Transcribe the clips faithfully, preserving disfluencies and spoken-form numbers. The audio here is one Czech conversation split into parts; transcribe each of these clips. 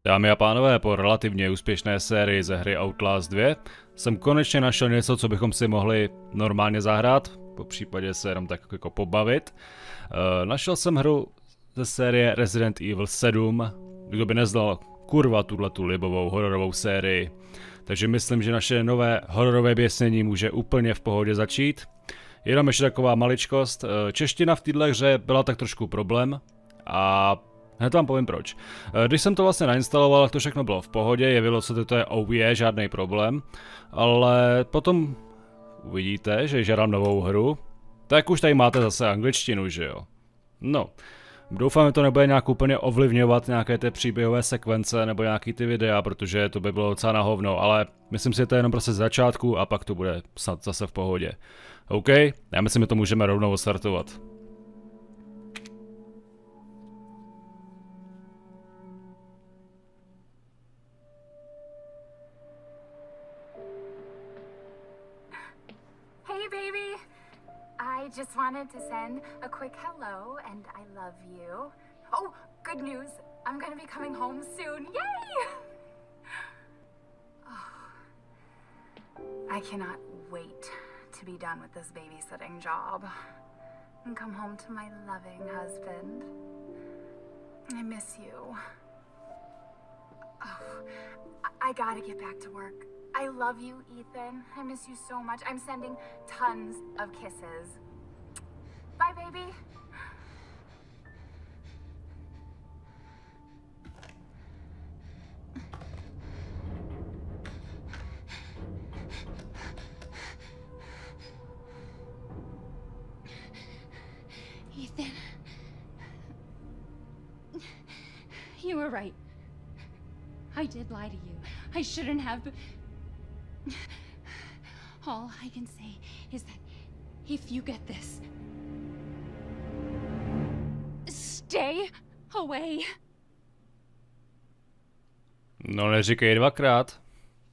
Dámy a pánové, po relativně úspěšné sérii ze hry Outlast dva jsem konečně našel něco, co bychom si mohli normálně zahrát, po případě se jenom tak jako pobavit. Uh, našel jsem hru ze série Resident Evil sedm, kdo by neznal kurva tuhletu libovou hororovou sérii. Takže myslím, že naše nové hororové běsnění může úplně v pohodě začít. Jenom ještě taková maličkost, čeština v této hře byla tak trošku problém a hned vám povím proč. Když jsem to vlastně nainstaloval, to všechno bylo v pohodě, jevilo se, že to je O V, žádný problém, ale potom uvidíte, že žádám novou hru, tak už tady máte zase angličtinu, že jo? No, doufám, že to nebude nějak úplně ovlivňovat nějaké ty příběhové sekvence nebo nějaký ty videa, protože to by bylo docela na hovno, ale myslím si, že to je jenom prostě z začátku a pak to bude snad zase v pohodě. OK, já myslím, že to můžeme rovnou odstartovat. Hey baby! I just wanted to send a quick hello and I love you. Oh, good news! I'm gonna be coming home soon. Yay! Oh, I cannot wait to be done with this babysitting job and come home to my loving husband. I miss you. Oh, I, I gotta get back to work. I love you, Ethan. I miss you so much. I'm sending tons of kisses. Bye, baby. Ethan. You were right. I did lie to you. I shouldn't have. All I can say is that if you get this, stay away. No, neříkej dvakrát.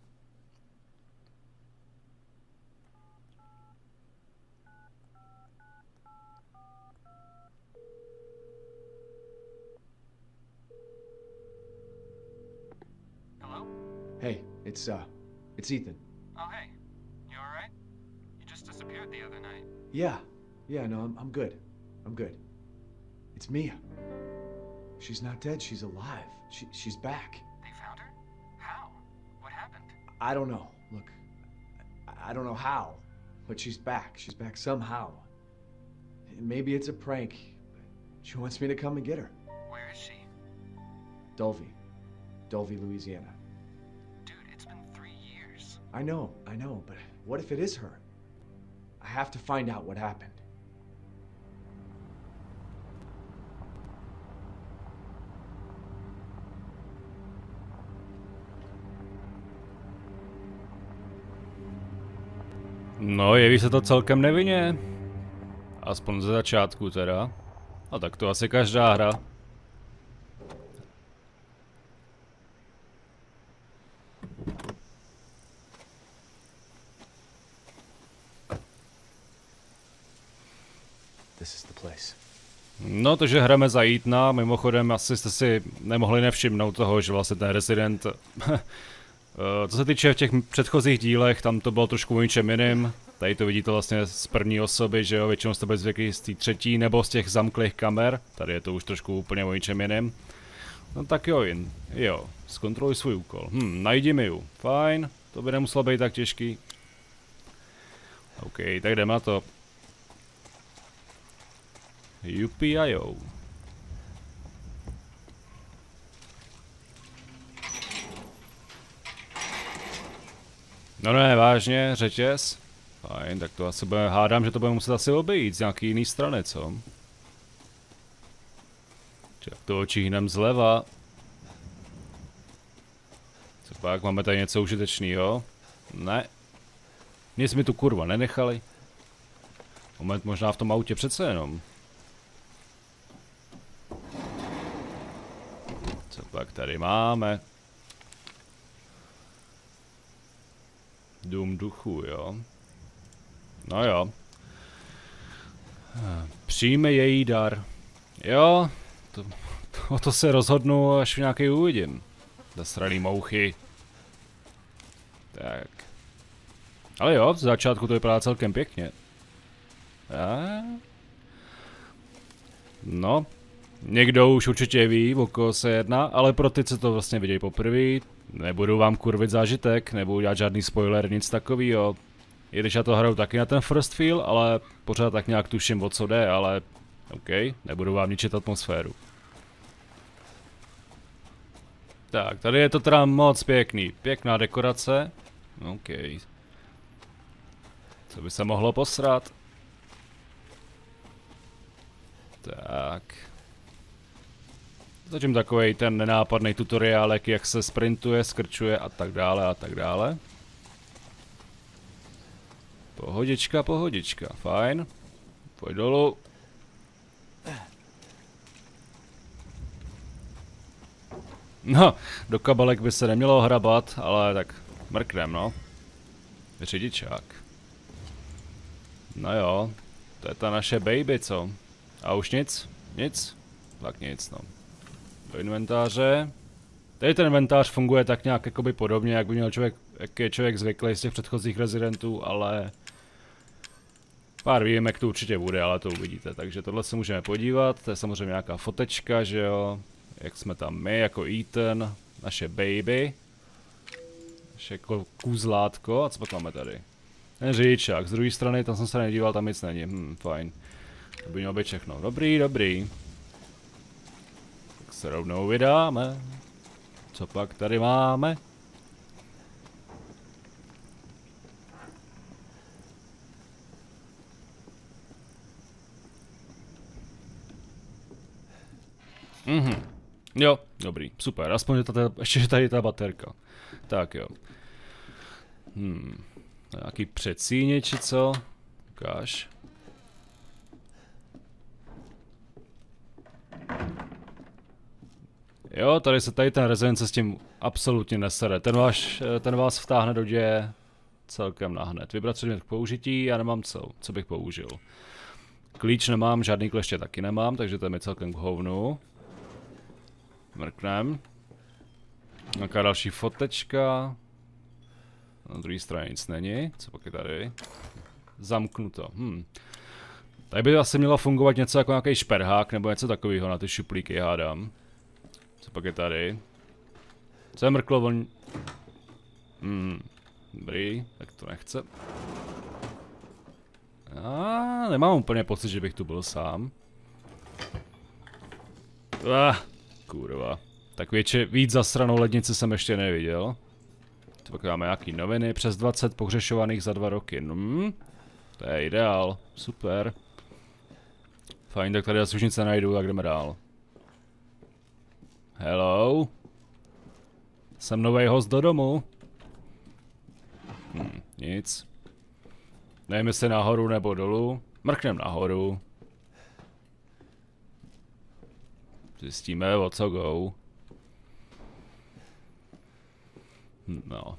Hello? Hey, it's, uh, it's Ethan. Oh, hey. You alright? You just disappeared the other night. Yeah, yeah, no, I'm, I'm good. I'm good. It's Mia. She's not dead, she's alive. She, she's back. They found her? How? What happened? I don't know. Look, I, I don't know how, but she's back. She's back somehow. Maybe it's a prank, but she wants me to come and get her. Where is she? Dulvey. Dulvey, Louisiana. Dude, it's been three years. I know, I know, but what if it is her? I have to find out what happened. No, jeví se to celkem nevinně. Aspoň ze začátku teda. A tak to asi každá hra. This is the place. No, to, že hrajeme za Ethana, mimochodem asi jste si nemohli nevšimnout toho, že vlastně ten Resident... Co se týče v těch předchozích dílech, tam to bylo trošku o ničem jiným. Tady to vidíte vlastně z první osoby, že jo, většinou jste byli zvyklí z té třetí nebo z těch zamklých kamer. Tady je to už trošku úplně o ničem jiným. No tak jo, jen, jo, zkontroluj svůj úkol. Hm, najdi mi ju. Fajn, to by nemuselo být tak těžký. OK, tak jdeme na to. Jupiajo. No ne, vážně, řetěz. Fajn, tak to asi bude, hádám, že to budeme muset asi obejít z nějaký jiný strany, co? Tak to očíhnem zleva. Co pak, máme tady něco užitečného? Ne. Nic mi tu kurva nenechali. Moment, možná v tom autě přece jenom. Co pak tady máme? Dům duchu, jo. No jo. Přijme její dar. Jo, to, o to se rozhodnu, až nějaký uvidím. Zasraný mouchy. Tak. Ale jo, v začátku to vypadá celkem pěkně. A... No. Někdo už určitě ví, o koho se jedná, ale pro ty, co to vlastně vidějí poprvé, nebudu vám kurvit zážitek, nebudu dělat žádný spoiler, nic takovýho. I když já to hraju taky na ten first feel, ale pořád tak nějak tuším, o co jde, ale OK, nebudu vám ničit atmosféru. Tak, tady je to teda moc pěkný, pěkná dekorace. OK. Co by se mohlo posrat? Tak. Zatím takovej ten nenápadný tutoriálek, jak se sprintuje, skrčuje a tak dále a tak dále. Pohodička, pohodička, fajn. Pojď dolů. No, do kabelek by se nemělo hrabat, ale tak mrknem, no. Řidičák. No jo, to je ta naše baby, co? A už nic? Nic? Tak nic, no. Do inventáře. Tady ten inventář funguje tak nějak jakoby podobně, jak by měl člověk, jak je člověk zvyklý z těch předchozích rezidentů, ale... Pár výjimek to určitě bude, ale to uvidíte, takže tohle se můžeme podívat, to je samozřejmě nějaká fotečka, že jo. Jak jsme tam my, jako Ethan, naše baby. Naše jako kůzlátko, a co pak máme tady? Ten řidičák, z druhé strany, tam jsem se nedíval, tam nic není, hm, fajn. To by mělo být všechno, dobrý, dobrý. Tak se rovnou vydáme. Co pak tady máme? Mhm. Jo, dobrý, super, aspoň je tady, ještě tady ta baterka. Tak jo. Hmm. Nějaký přecíně či co? Ukáž. Jo, tady se tady ten rezident se s tím absolutně nesere. Ten, váš, ten vás vtáhne do děje celkem nahned. Vybrat předmět k použití, já nemám co, co bych použil. Klíč nemám, žádný kleště taky nemám, takže to je mi celkem k hovnu. Mrknem. Nějaká další fotečka. Na druhé straně nic není. Co pak je tady? Zamknuto. Hm. Tady by asi mělo fungovat něco jako nějaký šperhák nebo něco takového na ty šuplíky, hádám. Co pak je tady? Co je mrklo von... Hmm. Dobrý, tak to nechce. A nemám úplně pocit, že bych tu byl sám. Ah, kurva. Tak větši, víc zasranou lednici jsem ještě neviděl. Tu pak máme nějaký noviny, přes dvacet pohřešovaných za dva roky. Hmm, to je ideál, super. Fajn, tak tady asi už nic nenajdu, tak jdeme dál. Hello. Jsem novej host do domu. Hm, nic. Nevím, jestli nahoru nebo dolů. Mrknem nahoru. Zjistíme, o co go. No.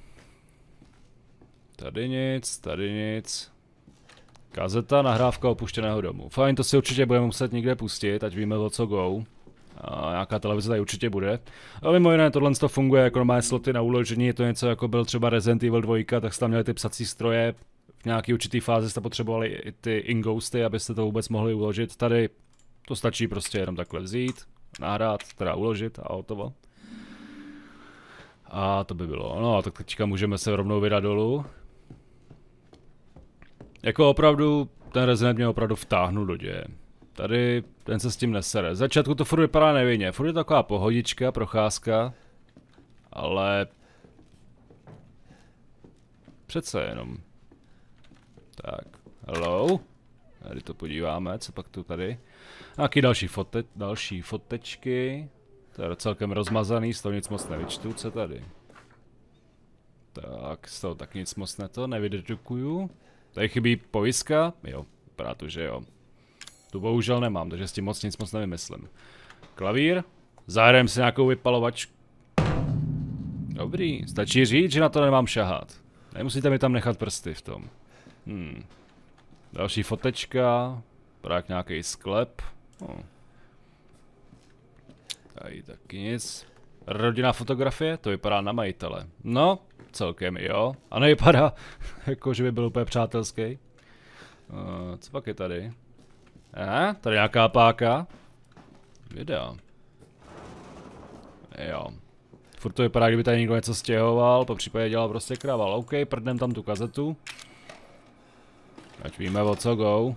Tady nic, tady nic. Kazeta, nahrávka opuštěného domu. Fajn, to si určitě budeme muset někde pustit, ať víme, o co go. A nějaká televize tady určitě bude. A mimo jiné, tohle to funguje jako normální sloty na uložení, je to něco jako byl třeba Resident Evil dva, tak jste tam měli ty psací stroje. V nějaký určitý fázi jste potřebovali i ty inghosty, abyste to vůbec mohli uložit. Tady to stačí prostě jenom takhle vzít, nahrát, teda uložit a hotovo. A to by bylo, no tak teďka můžeme se rovnou vydat dolů. Jako opravdu, ten Resident mě opravdu vtáhnul do děje. Tady ten se s tím nesere. Začátku to furt vypadá nevinně, furt je taková pohodička, procházka. Ale... Přece jenom. Tak, hello. Tady to podíváme, co pak tu tady. Nějaký další, fote, další fotečky. To je celkem rozmazaný, z toho nic moc nevyčtu, co tady. Tak, z toho tak nic moc ne to, nevydedukuju. Tady chybí pojistka, jo, vypadá to, že jo. Tu bohužel nemám, takže s tím moc nic moc nevymyslím. Klavír, zahrajeme si nějakou vypalovačku. Dobrý, stačí říct, že na to nemám šahat. Nemusíte mi tam nechat prsty v tom. Hmm. Další fotečka, právě nějaký sklep. Oh. Tady taky nic. Rodinná fotografie? To vypadá na majitele. No, celkem jo. A nevypadá, jako že by byl úplně přátelský. Uh, co pak je tady? Eh, tady nějaká páka. Videa. Jo. Furt to vypadá, kdyby tady někdo něco stěhoval, po případě dělal prostě kraval. OK, prdnem tam tu kazetu. Ať víme, o co go.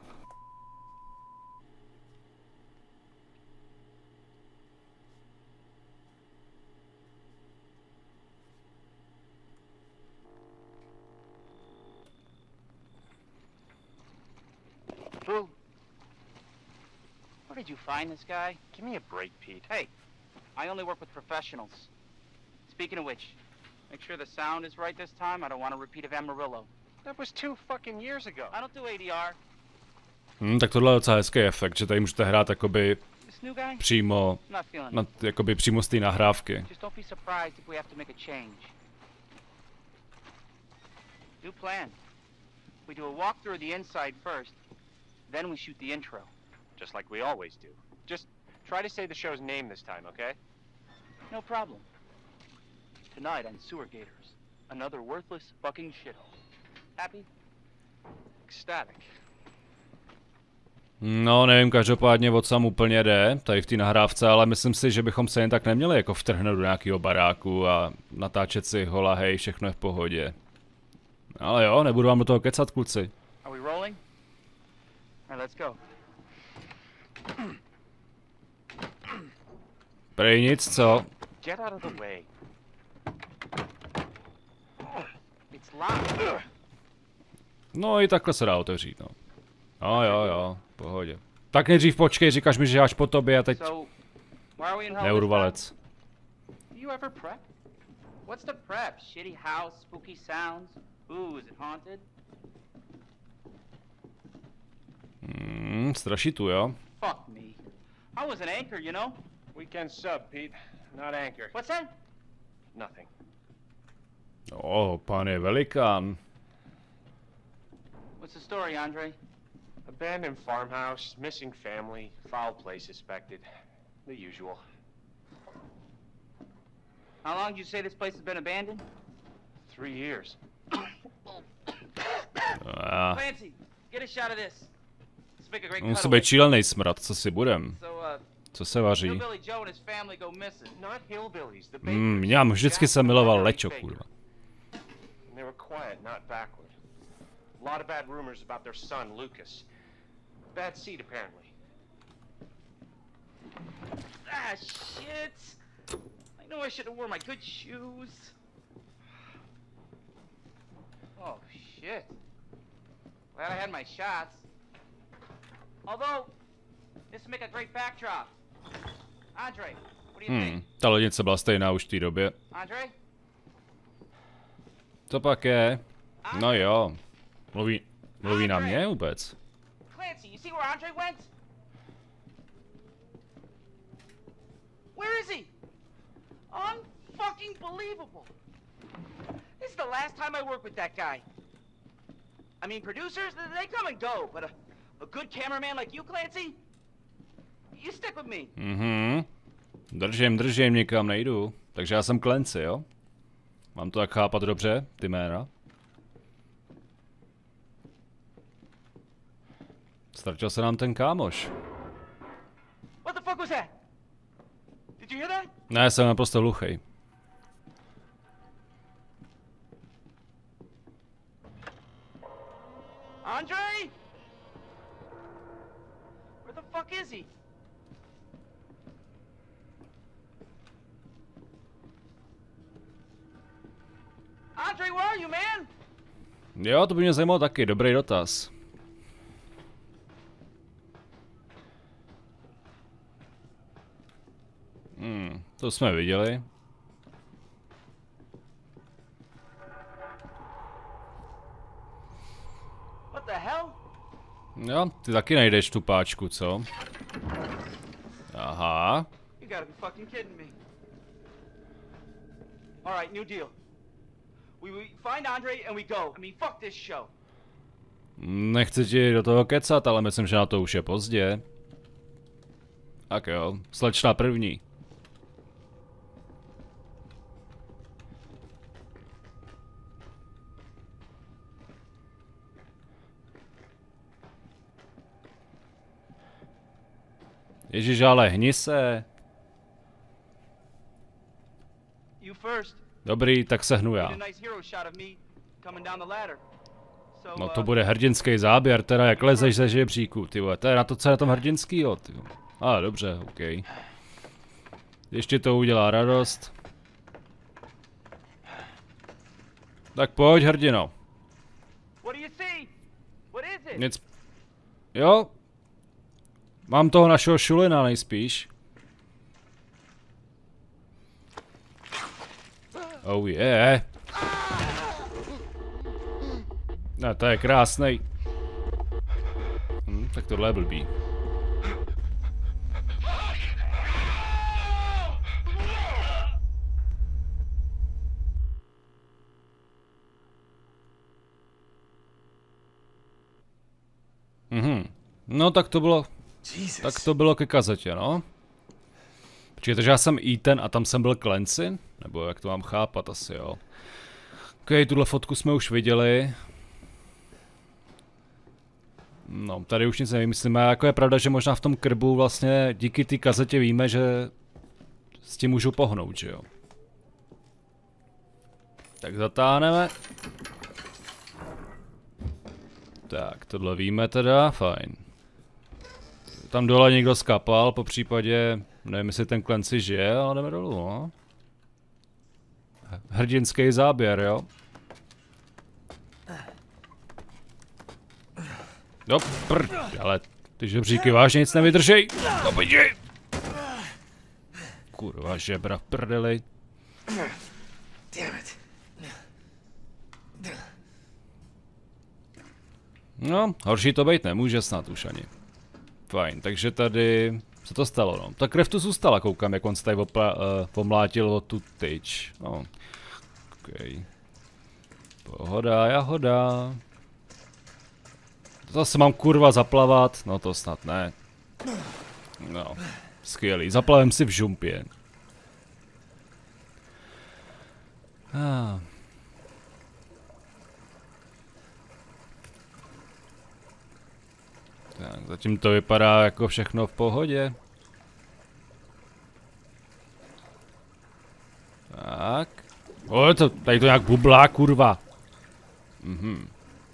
Boo. Where did you find this guy? Give me a break, Pete. Hey, I only work with professionals. Speaking of which, make sure the sound is right this time. I don't want a repeat of Amarillo. That was two fucking years ago. I don't do A D R. Hmm, tak tohle je docela hezký efekt, že tady můžete hrát jakoby This new guy? přímo, Not feeling na, it. jakoby přímo z té nahrávky. Just don't be surprised if we have to make a change. New plan. We do a walkthrough of the inside first, then we shoot the intro. Just like we always do. Just try to say the show's name this time, okay? No problem. Tonight on Sewer Gators, another worthless fucking shithole. Happy? Ecstatic. No, nevím, každopádně o co tam úplně jde, tady v té nahrávce, ale myslím si, že bychom se jen tak neměli jako vtrhnout do nějakého baráku a natáčet si hola, hej, všechno je v pohodě. Ale jo, nebudu vám do toho kecat, kluci. Are we rolling? All right, let's go. Prej nic, co? Get out of the way. It's locked. No i takhle se dá otevřít, no. No jo, jo, v pohodě. Tak nejdřív počkej, říkáš mi, že až po tobě a teď So, why are we in hell? neurvalec. Do you ever prep? What's the prep? Shitty house, spooky sounds? Ooh, is it haunted? Hmm, strašitu, jo? Fuck me. I was an anchor, you know? Weekend sub, Pete. Not anchor. What's that? Nothing. Oh, pan je velikán. What's the story, Andre? Abandoned farmhouse, missing family, foul play suspected. The usual. How long did you say this place has been abandoned? Three years. Ah, Clancy, get a shot of this. Let's make a great musí cutaway. být šílený smrad, co si budem. So, uh, Co se vaří? Hillbilly Joe and his family go missing. Not hillbillies, the Hmm, Bakers. já vždycky jsem miloval Jack lečo, Baker. kurva. And they were quiet, not backward. A lot of bad rumors about their son, Lucas. Bad seed, apparently. Ah, shit! I know I should have worn my good shoes. Oh, shit. Glad I had my shots. Although, this would make a great backdrop. Andre, what do you Hmm, think? ta lednice byla stejná už v té době. Andre? To pak je. No jo. Mluví, mluví na mě vůbec. Clancy, you see where Andre went? Where is he? Unfucking believable. This is the last time I work with that guy. I mean, producers, they come and go, but a, a good cameraman like you, Clancy, you stick with me. Mhm. Držím, držím, nikam nejdu. Takže já jsem Clancy, jo? Mám to tak chápat dobře, ty jména? Ztratil se nám ten kámoš. What the fuck was that? Did you hear that? Ne, jsem naprosto hluchej. Andre? Where the fuck is he? Andre, where are you, man? Jo, to by mě zajímalo taky, dobrý dotaz. Hmm, to jsme viděli. What the hell? Jo, ty taky najdeš tu páčku, co? Aha. You gotta be fucking kidding me. All right, new deal. We, we find Andre and we go. I mean, fuck this show. Nechci ti do toho kecat, ale myslím, že na to už je pozdě. Tak jo, slečna první. Ježiš, ale hni se. You first. Dobrý, tak se hnu já. Get a nice hero shot of me coming down the ladder. So, No to uh, bude hrdinský záběr, teda jak lezeš ze žebříku, ty vole. To je na to, co je na tom hrdinskýho, ty vole. A dobře, OK. Ještě to udělá radost. Tak pojď, hrdino. What do you see? What is it? Nic. Jo. Mám toho našeho šulina nejspíš. Oh yeah. No, to je krásnej. Hm, tak tohle je blbý. Mhm. No tak to bylo, tak to bylo ke kazetě, no. Počkej, takže já jsem Ethan a tam jsem byl Clancy? Nebo jak to mám chápat asi, jo. Ok, tuhle fotku jsme už viděli. No, tady už nic nevymyslíme, jako je pravda, že možná v tom krbu vlastně díky té kazetě víme, že s tím můžu pohnout, že jo. Tak zatáhneme. Tak, tohle víme teda, fajn. Tam dole někdo skapal, po případě, nevím jestli ten Clancy žije, ale jdeme dolů, no. Hrdinský záběr, jo. No prd, ale ty žebříky vážně nic nevydržej. No pojď. Kurva žebra v prdeli. No, horší to být nemůže snad už ani. Fajn, takže tady... Co to stalo, no? Ta krev tu zůstala, koukám, jak on se tady opla, uh, pomlátil o tu tyč. No. Okay. Pohoda, jahoda. Zase mám kurva zaplavat, no to snad ne. No, skvělý, zaplavím si v žumpě. Ah. Tak, zatím to vypadá jako všechno v pohodě. Tak. O, to, tady to nějak bublá, kurva. Mhm.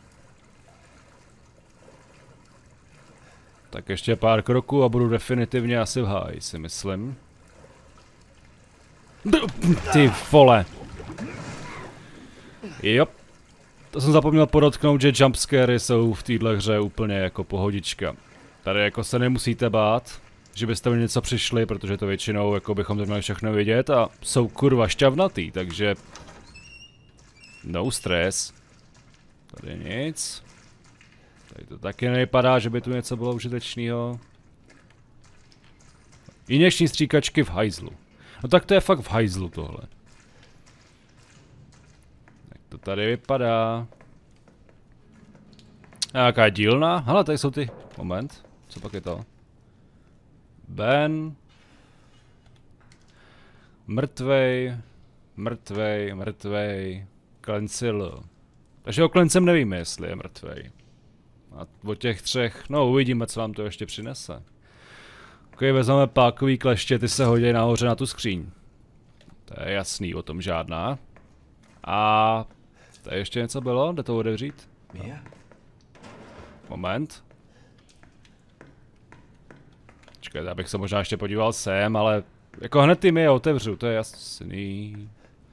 Tak ještě pár kroků a budu definitivně asi v háji, si myslím. Ty vole. Jo. To jsem zapomněl podotknout, že jumpscary jsou v téhle hře úplně jako pohodička. Tady jako se nemusíte bát, že byste mi něco přišli, protože to většinou jako bychom to měli všechno vidět a jsou kurva šťavnatý, takže... No stress. Tady nic. Tady to taky nevypadá, že by tu něco bylo užitečného. Injekční stříkačky v hajzlu. No tak to je fakt v hajzlu tohle. Jak to tady vypadá? Nějaká dílna? Hele, tady jsou ty... Moment. Co pak je to? Ben. Mrtvej. Mrtvej, mrtvej. Klencil. Takže o Klencem nevíme, jestli je mrtvej. A o těch třech, no uvidíme, co nám to ještě přinese. Ok, vezmeme pákový kleště, ty se hodí nahoře na tu skříň. To je jasný, o tom žádná. A tady ještě něco bylo? Jde to otevřít? No. Moment. Čekaj, já bych se možná ještě podíval sem, ale jako hned ty mi je otevřu, to je jasný.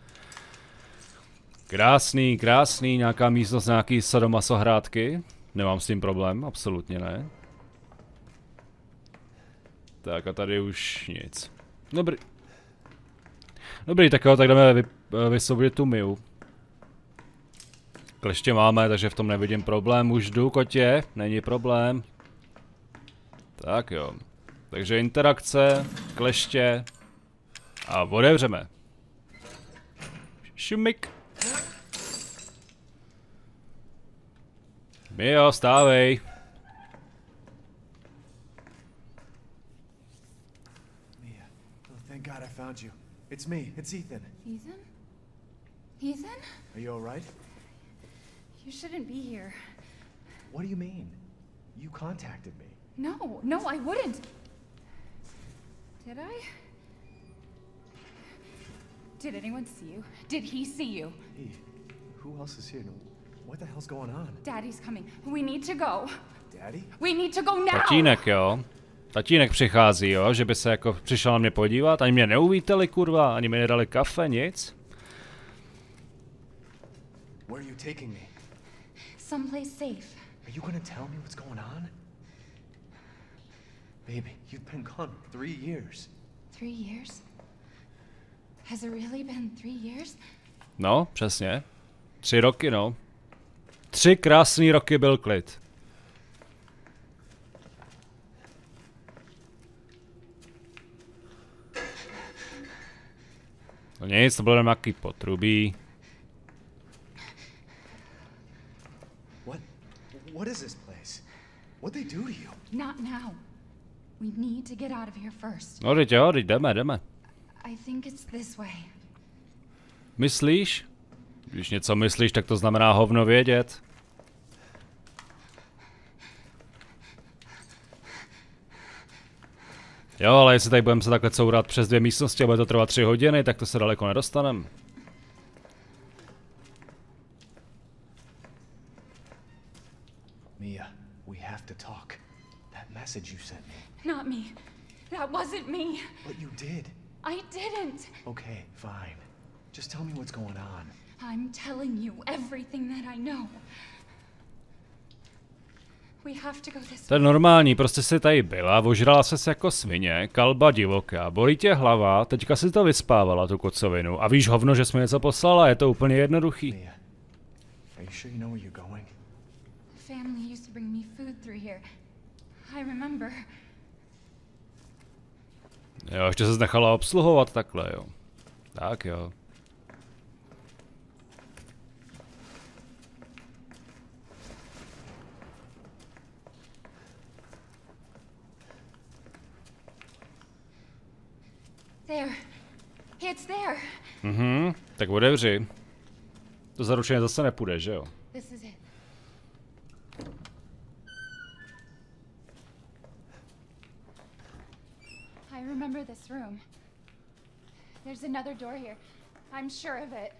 Krásný, krásný, nějaká místnost, nějaký sadomasohrádky. Nemám s tím problém, absolutně ne. Tak a tady už nic. Dobrý. Dobrý, tak jo, tak jdeme vy, vysvobodit tu Miu. Kleště máme, takže v tom nevidím problém. Už jdu, kotě, není problém. Tak jo. Takže interakce, kleště a otevřeme. Šumik. Mio, stávej. Mia, oh thank God I found you. It's me, it's Ethan. Ethan? Ethan? Are you all right? You shouldn't be here. What do you mean? You contacted me. No, no, I wouldn't. Did I? Did anyone see you? Did he see you? Hey, who else is here? No, what the hell's going on? Daddy's coming. We need to go. Daddy? We need to go now. Tatínek, jo. Tatínek přichází, jo, že by se jako přišel na mě podívat, ani mě neuvítali, kurva, ani mi nedali kafe, nic. Where are you taking me? Someplace safe. Are you gonna tell me what's going on? Baby, you've been gone three years. Three years? Has it really been three years? No, přesně. Tři roky, no. Tři krásný roky byl klid. No nic, to bylo jenom nějaký potrubí. What? What is this place? What they do to you? Not now. We need to get out of here first. No teď jo, teď jdeme, jdeme. I think it's this way. Myslíš? Když něco myslíš, tak to znamená hovno vědět. Jo, ale jestli tady budeme se takhle courat přes dvě místnosti a bude to trvat tři hodiny, tak to se daleko nedostaneme. Mia, we have to talk. That message you sent me. Not me. That wasn't me. But you did. I didn't. Okay, fine. Just tell me what's going on. I'm telling you everything that I know. We have to go this To je normální, prostě si tady byla, ožrala ses jako svině, kalba divoká, bolí tě hlava, teďka si to vyspávala, tu kocovinu. A víš hovno, že jsme něco poslala, je to úplně jednoduchý. Mia, are you sure you know where you're going? The family used to bring me food through here. I remember. Jo, ještě ses nechala obsluhovat takhle, jo. Tak jo. There. It's there. Mhm, tak otevři. To zaručeně zase nepůjde, že jo? This is it. I remember this room. There's another door here. I'm sure of it.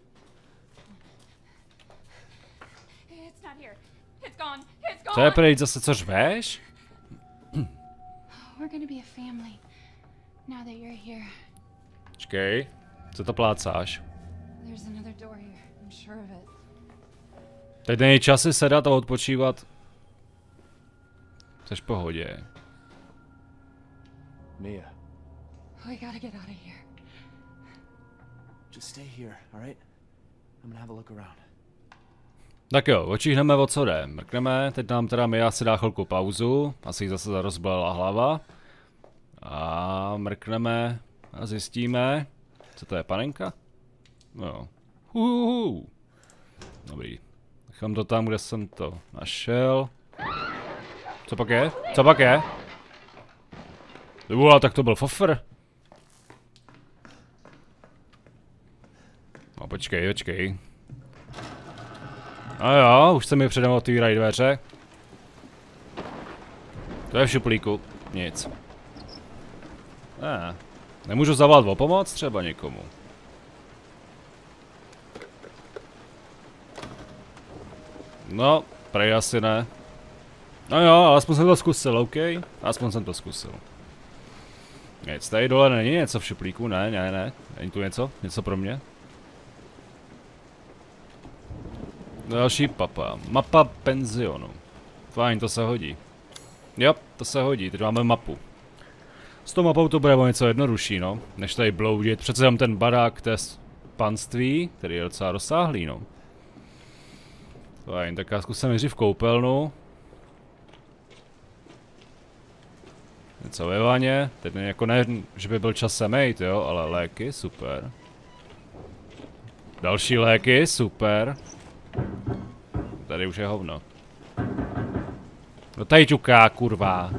It's not here. It's gone. It's gone. Co je prý zase, co řveš? We're gonna be a family. Now that you're here. Počkej, co to plácáš? There's another door here. I'm sure of it. Teď není čas si sedat a odpočívat. Jseš v pohodě. Mia, We gotta get out of here. just stay here, all right? I'm gonna have a look around. Tak jo, očíhneme, o co jde. Mrkneme, teď nám teda Mia si dá chvilku pauzu, asi jí zase rozbolela hlava. A mrkneme a zjistíme, co to je, panenka? No. Uhuhu. Dobrý. Nechám to tam, kde jsem to našel. Co pak je? Co pak je? Ua, tak to byl fofr. No počkej, počkej. A jo, už se mi předem otvírají dveře. To je v šuplíku. Nic. Ne. Nemůžu zavolat o pomoc třeba někomu. No, prej asi ne. No jo, ale aspoň jsem to zkusil, OK? Aspoň jsem to zkusil. Nic, tady dole není něco v šuplíku, ne, ne, ne. Není tu něco? Něco pro mě? Další mapa. Mapa penzionu. Fajn, to se hodí. Jo, to se hodí, teď máme mapu. S tou mapou to bude o něco jednodušší, no. Než tady bloudit. Přece jenom ten barák té panství, který je docela rozsáhlý, no. Fajn, tak já zkusím nejdřív koupelnu. Něco ve vaně. Teď jako ne, že by byl čas se mejt, jo, ale léky, super. Další léky, super. Tady už je hovno. No tady ťuká, kurva.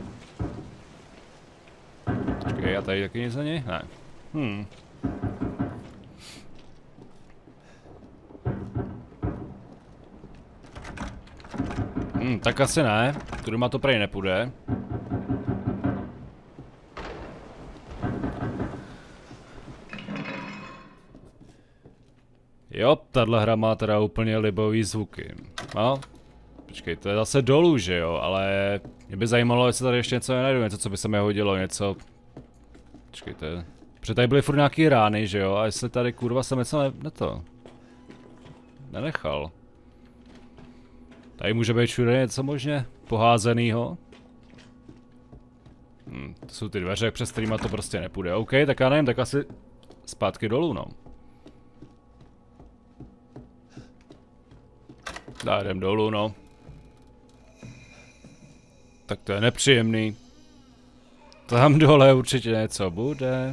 Počkej, a tady taky nic není? Ne. Hm. Hm, tak asi ne. Tu doma to prej nepůjde. Jo, tahle hra má teda úplně libový zvuky. No, počkej, to je zase dolů, že jo, ale mě by zajímalo, jestli tady ještě něco nenajdu, něco, co by se mi hodilo, něco... Počkejte, protože tady byly furt nějaký rány, že jo, a jestli tady kurva jsem něco ne, ne to... nenechal. Tady může být všude něco možně poházenýho. Hm, to jsou ty dveře, přes kterýma to prostě nepůjde. OK, tak já nevím, tak asi zpátky dolů, no. Dá, jdem dolů, no. Tak to je nepříjemný. Tam dole určitě něco bude.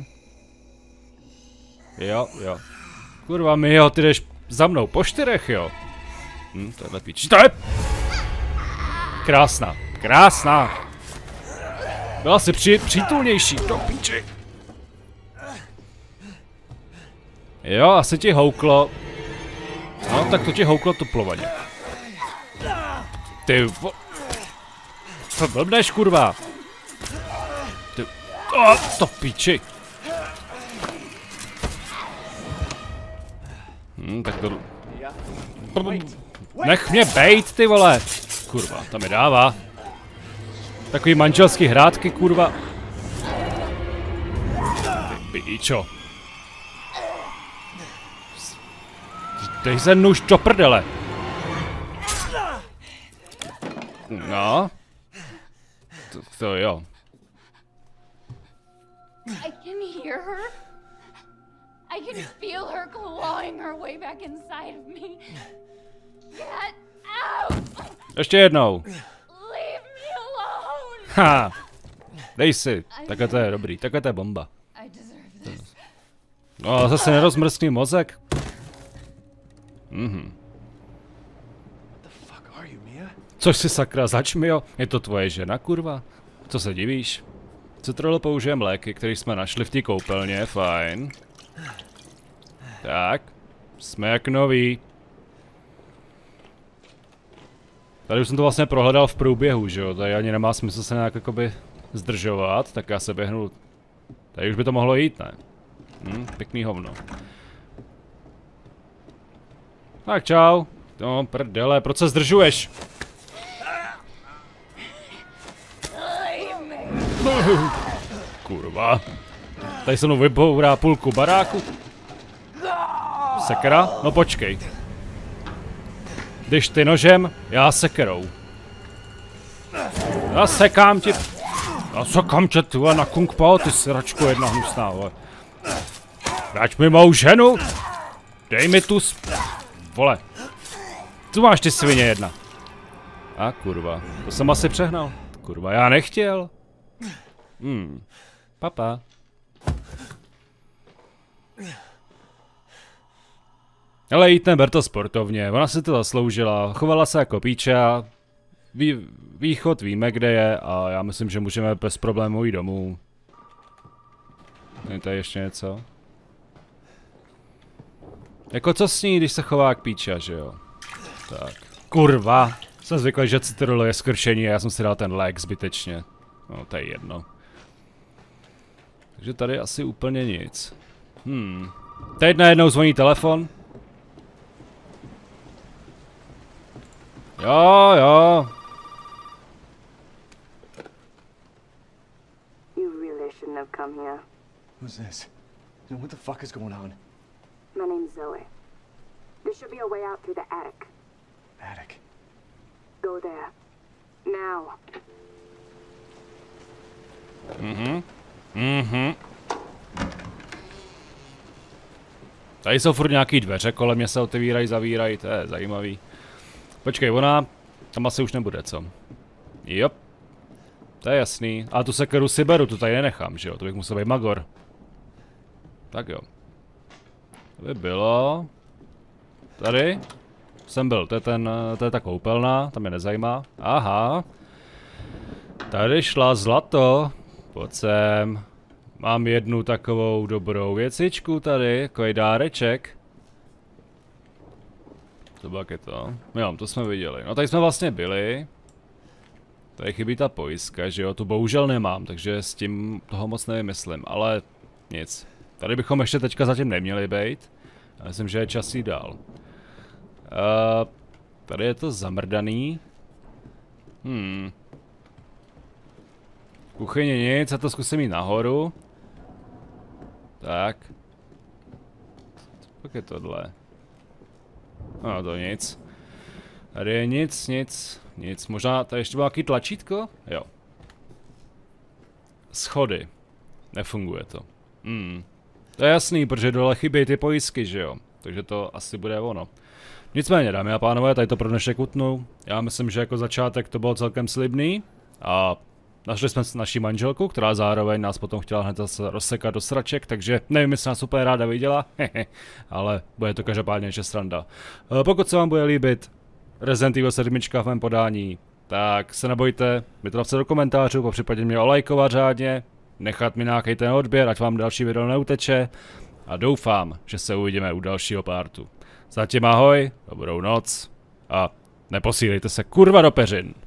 Jo, jo. Kurva mi jo, ty jdeš za mnou po čtyřech, jo. Hm, tohle píč. To je... Krásná, krásná. Byla si při, přítulnější, do píči. Jo, asi ti houklo. No, tak to ti houklo tuplovaně. Ty vo... Co blbneš, kurva? Ty... O, to píči. Hm, tak to... Nech mě bejt, ty vole. Kurva, to mi dává. Takový manželský hrátky, kurva. Ty píčo. Dej se nůž do prdele. No. To, to jo. I can hear her. I can feel her clawing her way back inside of me. Get out! Ještě jednou. Leave me alone! Ha! Dej si. Takhle to je dobrý. Takhle to je bomba. I deserve this. No, zase nerozmrzkný mozek. Mhm. Což si sakra zač, Mio? Je to tvoje žena, kurva? Co se divíš? Citrolo použijeme léky, které jsme našli v té koupelně, fajn. Tak. Jsme jak noví. Tady už jsem to vlastně prohledal v průběhu, že jo? Tady ani nemá smysl se nějak jakoby zdržovat, tak já se běhnu. Tady už by to mohlo jít, ne? Hm, pěkný hovno. Tak čau. No, prdele, proč se zdržuješ? Kurva. Tady se mnou vybourá půlku baráku. Sekera? No počkej. Když ty nožem, já sekerou. Já sekám ti... Já sekám tě, ty vole, na kung pao, ty sračku jedna hnusná, vole. Vrať mi mou ženu! Dej mi tu sp... Vole. Tu máš ty svině jedna. A kurva, to jsem asi přehnal. Kurva, já nechtěl. Hmm. Papa. Ale jít neber to sportovně, ona si to zasloužila, chovala se jako píča. Vý, východ víme, kde je a já myslím, že můžeme bez problémů jít domů. Je tady ještě něco? Jako co s ní, když se chová jak píča, že jo? Tak. Kurva! Jsem zvyklý, že Citrolo je skršení a já jsem si dal ten lék zbytečně. No, to je jedno. Takže tady asi úplně nic. Hmm. Teď najednou zvoní telefon. Jo, jo. You really shouldn't have come here. Who's this? And what the fuck is going on? My name's Zoe. There should be a way out through the attic. Attic. Go there. Now. Mhm. Mhm. Tady jsou furt nějaký dveře, kolem mě se otevírají, zavírají, to je zajímavý. Počkej, ona tam asi už nebude, co? Jop. To je jasný. A tu sekeru si beru, tu tady nenechám, že jo? To bych musel být magor. Tak jo. To by bylo... Tady? Jsem byl, to je, ten, to je ta koupelna, tam mě nezajímá. Aha. Tady šla zlato. Pojď sem. Mám jednu takovou dobrou věcičku tady, takový dáreček. Co pak je to? Jo, to jsme viděli. No tady jsme vlastně byli. Tady chybí ta pojistka, že jo? Tu bohužel nemám, takže s tím toho moc nevymyslím, ale nic. Tady bychom ještě teďka zatím neměli být. Já myslím, že je čas jít dál. Uh, tady je to zamrdaný. Hmm. Kuchyně nic, a to zkusím jít nahoru. Tak. Pak je tohle. No to nic. Tady je nic, nic, nic. Možná tady ještě bylo nějaký tlačítko? Jo. Schody. Nefunguje to. Hmm. To je jasný, protože dole chybějí ty pojistky, že jo. Takže to asi bude ono. Nicméně, dámy a pánové, tady to pro dnešek utnu. Já myslím, že jako začátek to bylo celkem slibný. A našli jsme naši manželku, která zároveň nás potom chtěla hned zase rozsekat do sraček, takže nevím, jestli nás úplně ráda viděla, ale bude to každopádně ještě sranda. Pokud se vám bude líbit Resident Evil sedm v mém podání, tak se nebojte, mi to napsat do komentářů, popřípadě mě olajkovat řádně, nechat mi nějaký ten odběr, ať vám další video neuteče a doufám, že se uvidíme u dalšího partu. Zatím ahoj, dobrou noc a neposílejte se kurva do peřin.